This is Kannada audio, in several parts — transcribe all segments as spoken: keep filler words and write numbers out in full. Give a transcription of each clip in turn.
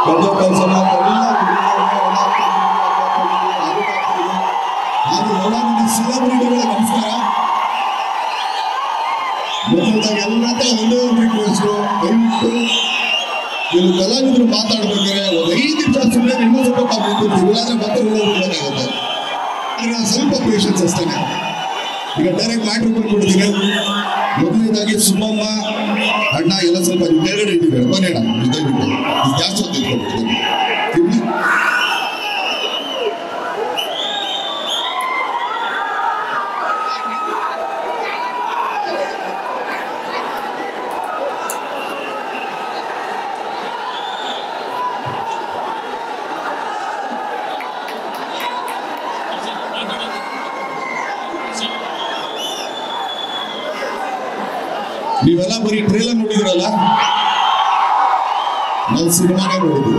ಕಬ್ಬ ಕೆಲಸ ಎಲ್ಲ ಸೆಲೆಬ್ರಿಟಿಗಳ ನಮಸ್ಕಾರ. ಮೊದಲಾಗಿ ಎಲ್ಲ ಒಂದೇ ಒಂದು ರಿಕ್ವೆಸ್ಟ್, ದಯವಿಟ್ಟು ಇಲ್ಲಿ ಕಲಾವಿದರು ಮಾತಾಡ್ಬೇಕಾದ್ರೆ ಒಂದು ಐದು ನಿಮಿಷ ಸುಮ್ಮನೆ ಇನ್ನೊಂದು ಸ್ವಲ್ಪ ಕೂತಿರ್ತೀವಿ, ಇಲ್ಲಾಂದ್ರೆ ಮತ್ತೆ ಹೋಗೋದಾಗುತ್ತೆ. ಆದರೆ ಸ್ವಲ್ಪ ಪೇಷನ್ಸ್ ಅಷ್ಟೇ. ಈಗ ಡೈರೆಕ್ಟ್ ಮ್ಯಾಟ್ರ್ ಕೊಟ್ಬಿಡ್ತೀನಿ. ಮೊದಲನೇದಾಗಿ ಸುಮ್ಮಮ್ಮ ಅಣ್ಣ ಎಲ್ಲ ಸ್ವಲ್ಪ ಕೆಳಗಡೆ ಇಟ್ಟಿದ್ದಾರೆ, ಬನ್ನಿ ಅಣ್ಣ ದಯವಿಟ್ಟು ಜಾಸ್ತಿ ಹೊತ್ತು ಇಟ್ಕೊಬಿಡ್ತೀನಿ. ನೀವೆಲ್ಲ ಬರೀ ಟ್ರೇಲರ್ ನೋಡಿದ್ರಲ್ಲ, ನಾವು ಸಿನಿಮಾನೇ ನೋಡಿದ್ದೀವಿ.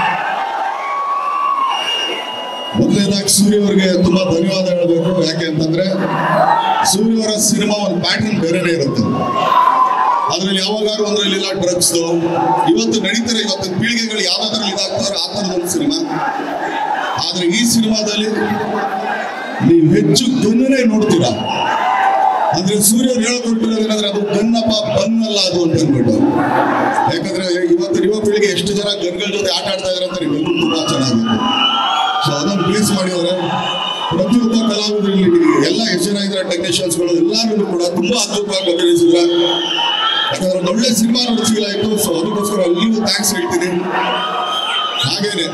ಮೊದಲನೇದಾಗಿ ಸೂರ್ಯ ಅವರಿಗೆ ತುಂಬಾ ಧನ್ಯವಾದ ಹೇಳಬೇಕು. ಯಾಕೆ ಅಂತಂದ್ರೆ ಸೂರ್ಯ ಅವರ ಸಿನಿಮಾ ಒಂದು ಪ್ಯಾಟರ್ನ್ ಬೇರೆನೇ ಇರುತ್ತೆ. ಅದ್ರಲ್ಲಿ ಯಾವಾಗಾದ್ರೂ ಒಂದ್ರಲ್ಲಿ ಇಲ್ಲ ಡ್ರಗ್ಸ್ ಇವತ್ತು ನಡೀತಾರೆ, ಇವತ್ತು ಪೀಳಿಗೆಗಳು ಯಾವ್ದಾದ್ರಲ್ಲಿ ಇದಾಗ್ತಾರೆ ಆ ಥರದ ಒಂದು ಸಿನಿಮಾ. ಆದ್ರೆ ಈ ಸಿನಿಮಾದಲ್ಲಿ ನೀವು ಹೆಚ್ಚು ಗನ್ನನೇ ನೋಡ್ತೀರಾ. ಅಂದ್ರೆ ಸೂರ್ಯ ಅವ್ರು ಹೇಳ್ಕೊಟ್ಟಿರೋದೇನಂದ್ರೆ ಅದು ಗನ್ನಪ್ಪ ಬನ್ನಲ್ಲ ಅದು ಅಂತ ಅಂದ್ಬಿಟ್ಟು. ಯಾಕಂದ್ರೆ ಇವತ್ತು ಯುವ ಪೀಳಿಗೆ ಎಷ್ಟು ಜನ ಗನ್ಗಳ ಜೊತೆ ಆಟ ಆಡ್ತಾ ಇದಾರೆ ಅಂತ ನೀವೆಲ್ಲರೂ ತುಂಬಾ ಚೆನ್ನಾಗಿತ್ತು. ಸೊ ಅದನ್ನು ಬೇಸ್ ಮಾಡಿದ್ರೆ ಪ್ರತಿಯೊಬ್ಬ ಕಲಾವಿದರಲ್ಲಿ ಎಲ್ಲ ಎಷ್ಟು ಜನ ಇದ್ದಾರೆ ಟೆಕ್ನಿಷಿಯನ್ಸ್ಗಳು ಎಲ್ಲರೂ ಕೂಡ ತುಂಬಾ ಅದ್ಭುತವಾಗಿ ಅಭಿನಯಿಸಿದ್ರ. ಯಾಕಂದ್ರೆ ಒಂದು ಒಳ್ಳೆ ಸಿನಿಮಾ ನೋಡಿ ಫೀಲ್ ಆಯ್ತು. ಸೊ ಅದಕ್ಕೋಸ್ಕರ ಅಲ್ಲಿಗೂ ಥ್ಯಾಂಕ್ಸ್ ಹೇಳ್ತೀನಿ. ಹಾಗೇನೆ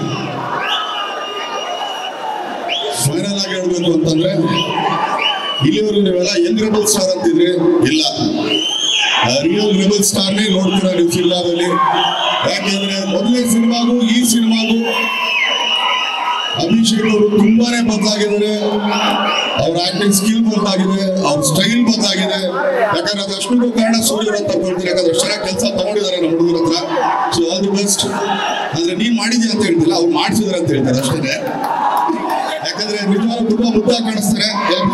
ಫೈನಲ್ ಆಗಿ ಹೇಳ್ಬೇಕು ಅಂತಂದ್ರೆ ಇಲ್ಲಿವರು ನೀವೆಲ್ಲ ಯಂಗ್ ರೆಬಲ್ ಸ್ಟಾರ್ ಅಂತಿದ್ರಿ, ಇಲ್ಲ ರಿಯಲ್ ರೆಬಲ್ ಸ್ಟಾರ್ನೇ ನೋಡ್ತೀರಾ ನೀವು ಸಿನಿಮಾದಲ್ಲಿ. ಯಾಕೆಂದ್ರೆ ಮೊದಲನೇ ಸಿನಿಮಾಗೂ ಈ ಸಿನಿಮಾಗೂ ಅಭಿಷೇಕ್ ಅವರು ತುಂಬಾನೇ ಬದಲಾಗಿದ್ದಾರೆ. ಅವ್ರ ಆಕ್ಟಿಂಗ್ ಸ್ಕಿಲ್ ಬದಲಾಗಿದೆ, ಅವ್ರ ಸ್ಟೈಲ್ ಬದಲಾಗಿದೆ. ಯಾಕಂದ್ರೆ ಅದಷ್ಟು ಕಾರಣ ಸೂರ್ಯ ಅಂತ ತಗೊಳ್ತೀರಿ, ಯಾಕಂದ್ರೆ ಅಷ್ಟು ಚೆನ್ನಾಗಿ ಕೆಲಸ ತಗೊಂಡಿದ್ದಾರೆ ನಮ್ಮ ಹುಡುಗರ ಹತ್ರ. So all the best. ಅಂದ್ರೆ ನೀವ್ ಮಾಡಿದ್ಯಾ ಅಂತ ಹೇಳ್ತಿಲ್ಲ, ಅವ್ರು ಮಾಡಿಸಿದ್ರೆ ಅಂತ ಹೇಳ್ತಾರೆ ಅಷ್ಟೇ. ಯಾಕಂದ್ರೆ ನಿಜವಾಗ್ಲೂ ತುಂಬಾ ಮುದ್ದಾಗಿ ಕಾಣಿಸ್ತಾರೆ.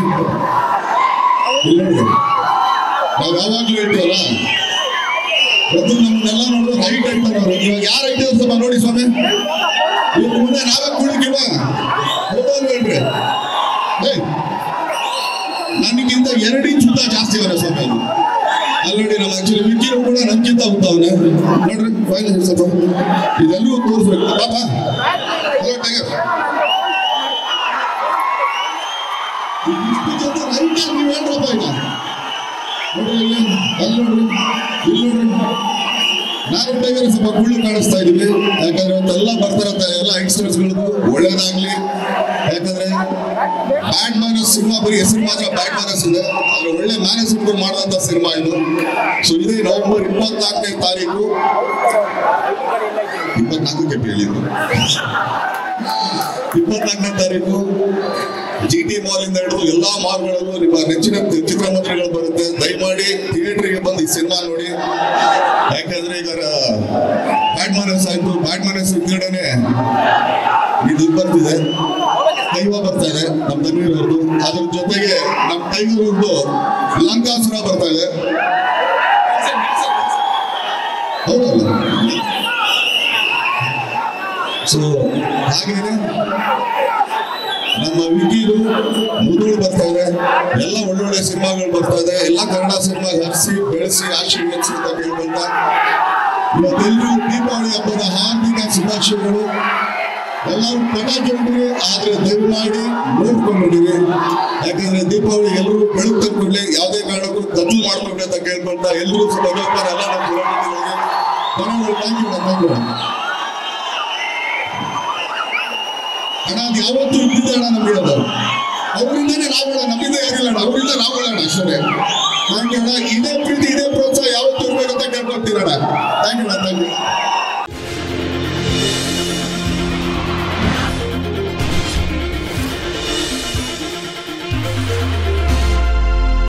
ನಾವು ಯಾವಾಗ್ಲೂ ಹೇಳ್ತೀವಲ್ಲ, ಪ್ರತಿ ನಮ್ಮನ್ನೆಲ್ಲ ನೋಡಿದ್ರೆ ಹೈಟ್ ಹೇಳ್ತಾರೆ ಅವರು. ಇವಾಗ ಯಾರು ಐತೆ ಸ್ವಲ್ಪ ನೋಡಿ ಸ್ವಾಮಿ, ಇವ್ರ ಮುಂದೆ ನಾವೇ ಕುಳಿಕಿವ ಹೋಗೋದು ಹೇಳ್ರಿ. ನನಗಿಂತ ಎರಡು ಇಂಚ್ ಉದ್ದ ಜಾಸ್ತಿ ಅವರ ಸ್ವಾಮಿ. ಅಲ್ಲಿ ನೋಡಿ ನಮ್ಮ ಆಕ್ಚುಲಿ ವಿಕ್ಕಿರು ಕೂಡ ನನ್ಗಿಂತ ಉದ್ದ ಅವನೇ ನೋಡ್ರಿ. ಫೈನಲ್ ಸ್ವಲ್ಪ ಇದೆಲ್ಲರೂ ತೋರಿಸ್ಬೇಕು. ಪಾಪ ಹಲೋ ಟೈಗರ್, ನೀವು ಹೇಳ್ರಪ್ಪ ಈಗ ನೋಡ್ರಿ, ಇಲ್ಲಿ ಅಲ್ಲಿ ನೋಡ್ರಿ, ಇಲ್ಲಿ ನೋಡ್ರಿ. ನಾನು ಟೈಗರ್ ಸ್ವಲ್ಪ ಕುಳ್ಳು ಕಾಣಿಸ್ತಾ ಇದೀವಿ. ಯಾಕಂದ್ರೆ ಇವತ್ತೆಲ್ಲ ಬರ್ತಾರತ್ತ ಎಲ್ಲ ಯಂಗ್ಸ್ಟರ್ಸ್ಗಳಿಗೂ ಒಳ್ಳೇದಾಗ್ಲಿ. ಯಾಕಂದ್ರೆ ಬ್ಯಾಡ್ ಮ್ಯಾನಸ್ ಸಿನಿಮಾ ಬರೀ ಹೆಸರು ಮಾತ್ರ ಬ್ಯಾಡ್ ಮ್ಯಾನಸ್ ಇದೆ, ಆದ್ರೆ ಒಳ್ಳೆ ಮ್ಯಾನಸ್ ಇಟ್ಕೊಂಡು ಮಾಡಿದಂತ ಸಿನಿಮಾ ಇದು. ಸೊ ಇದೇ ನವೆಂಬರ್ ಇಪ್ಪತ್ನಾಲ್ಕನೇ ತಾರೀಕು ಇಪ್ಪತ್ನಾಲ್ಕಕ್ಕೆ ಹೇಳಿದ್ರು ಇಪ್ಪತ್ನಾಲ್ಕನೇ ತಾರೀಕು ಜಿ ಟಿ ಮಾಲ್ ಇಂದ ಹಿಡಿದು ಎಲ್ಲಾ ಮಾಲ್ಗಳಲ್ಲೂ ನಿಮ್ಮ ನೆಚ್ಚಿನ ಚಿತ್ರಮಂದಿರಗಳು ಬರುತ್ತೆ. ದಯಮಾಡಿ ಥಿಯೇಟರ್ಗೆ ಬಂದು ಈ ಸಿನಿಮಾ ನೋಡಿ. ಯಾಕಂದ್ರೆ ಈಗ ಬ್ಯಾಡ್ ಮ್ಯಾನಸ್ ಆಯ್ತು, ಬ್ಯಾಡ್ ಮ್ಯಾನಸ್ ಹಿಂದ್ಗಡೆನೆ ಇದು ಬರ್ತಿದೆ, ದೈವ ಬರ್ತಾ ಇದೆ ನಮ್ಮ ತನ್ವೀರ್ ಅವ್ರದ್ದು. ಅದ್ರ ಜೊತೆಗೆ ನಮ್ಮ ಟೈಗರ್ ಅವ್ರದ್ದು ಲಂಕಾಸುರ ಬರ್ತಾ ಇದೆ. ಹೌದಲ್ಲ? ಸೊ ಹಾಗೇನೆ ನಮ್ಮ ವಿಕಿದು ಮುದುಳು ಬರ್ತಾ ಇದೆ. ಎಲ್ಲ ಒಳ್ಳೊಳ್ಳೆ ಸಿನಿಮಾಗಳು ಬರ್ತಾ ಇದೆ. ಎಲ್ಲ ಕನ್ನಡ ಸಿನಿಮಾ ಹರಿಸಿ ಬೆಳೆಸಿ ಆಶೀರ್ವದಿಸಿ ಅಂತ ಕೇಳ್ಕೊಂತ ಇವತ್ತೆಲ್ಲರೂ ದೀಪಾವಳಿ ಹಬ್ಬದ ಹಾರ್ದಿಕ ಶುಭಾಶಯಗಳು. ಎಲ್ಲರೂ ಪಟಾಕಿ ಹೊಡಿರಿ, ಆದ್ರೆ ದಯಮಾಡಿ ನೋಡ್ಕೊಂಡಿರಿ. ಯಾಕಂದ್ರೆ ದೀಪಾವಳಿ ಎಲ್ಲರೂ ಬೆಳಕು ತಂದ್ಕೊಡ್ಲಿ, ಯಾವುದೇ ಕಾರಣಕ್ಕೂ ಕತ್ಲು ಮಾಡ್ಕೊಂಡ್ರೆ ಅಂತ ಕೇಳ್ಕೊಂತ ಎಲ್ಲರೂ ಸ್ವಲ್ಪ ಎಲ್ಲ ನಮ್ಮ ಥ್ಯಾಂಕ್ ಯು ಥ್ಯಾಂಕ್ ಯು ಅಣ್ಣ. ಅದು ಯಾವತ್ತೂ ಇದ್ದಿದ್ದೆ ಅಣ್ಣ ನಮ್ಗೆ ಅದು. ಅವರಿಂದಾನೇ ನಾವು ಹೇಳೋಣ, ನಮ್ಮಿಂದ ಯಾರಿಲ್ಲ ಅಣ್ಣ, ಅವರಿಂದ ನಾವು ಹೇಳೋಣ ಅಷ್ಟೇ. ಥ್ಯಾಂಕ್ ಯು ಅಣ್ಣ. ಇದೇ ಪ್ರೀತಿ ಇದೇ ಪ್ರೋತ್ಸಾಹ ಯಾವತ್ತೂ ಇರ್ಬೇಕಂತ ಕೇಳ್ಕೊಳ್ತೀರಣ್ಣ. ಥ್ಯಾಂಕ್ ಯು ಅಣ್ಣ, ಥ್ಯಾಂಕ್ ಯು.